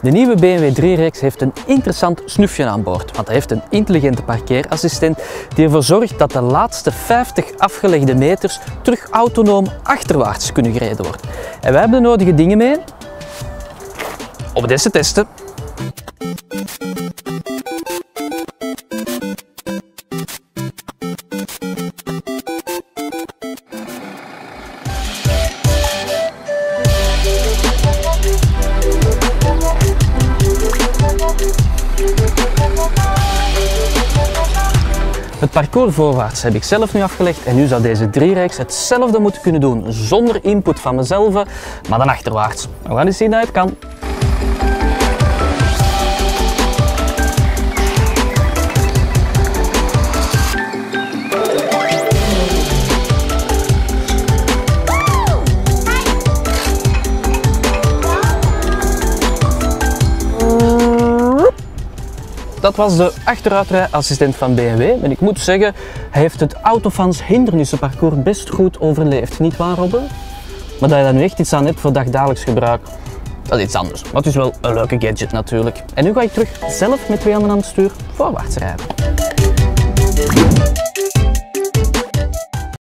De nieuwe BMW 3-reeks heeft een interessant snufje aan boord, want hij heeft een intelligente parkeerassistent die ervoor zorgt dat de laatste 50 afgelegde meters terug autonoom achterwaarts kunnen gereden worden. En wij hebben de nodige dingen mee om deze te testen. Het parcours voorwaarts heb ik zelf nu afgelegd en nu zou deze 3-reeks hetzelfde moeten kunnen doen zonder input van mezelf, maar dan achterwaarts. We gaan eens zien dat het kan. Dat was de achteruitrijassistent van BMW en ik moet zeggen, hij heeft het autofans hindernissenparcours best goed overleefd. Niet waar, Robbe? Maar dat je daar nu echt iets aan hebt voor dagdagelijks gebruik, dat is iets anders. Maar het is wel een leuke gadget natuurlijk. En nu ga ik terug zelf met 2 handen aan het stuur voorwaarts rijden.